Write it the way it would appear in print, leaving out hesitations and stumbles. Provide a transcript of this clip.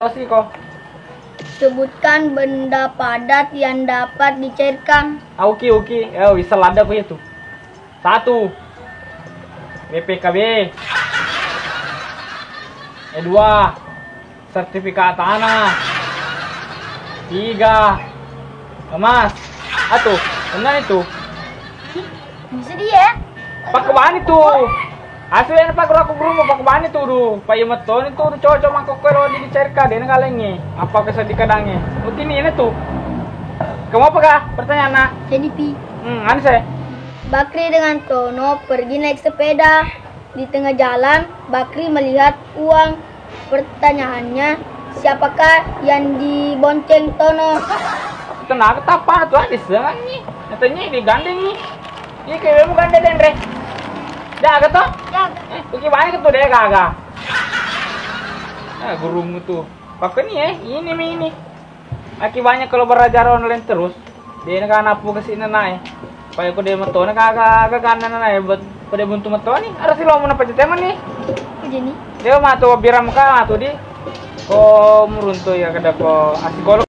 Sih kok. Sebutkan benda padat yang dapat dicairkan. Oke. Bisa lada kok itu. 1. BPKB. 2. Sertifikat tanah. 3. Emas. Atuh, benar itu. Bisa dia. Pak keban itu. Aslinya pak aku berumah pak keban itu du. Pak yemeton itu cocok mangkok kalau dicerka dia ngalengi. Apa kesah dikadangnya? Mungkin ini tuh. Kamu apa kah? Pertanyaan nak. CDP. Anu saya. Bakri dengan Tono pergi naik sepeda. Di tengah jalan, Bakri melihat uang. Pertanyaannya, siapakah yang dibonceng Tono? Tenang, apa tuh ada selang nih. Katanya digandeng nih. Ini kayak mau gandeng Dendre. Jaga toh? Jaga. Pergi banyak tuh deh kagak. Gurumu tuh. Pakai nih ini. Aki banyak kalau belajar online terus. Dia kan apa kesini naik. Pakai aku dia metone kagak kanan naik buat pada buntu metone. Ada sih lo mau napa teman nih? Jadi. Dia mah tuh biram muka tuh di. Kok meruntuh ya kada ko asigolo.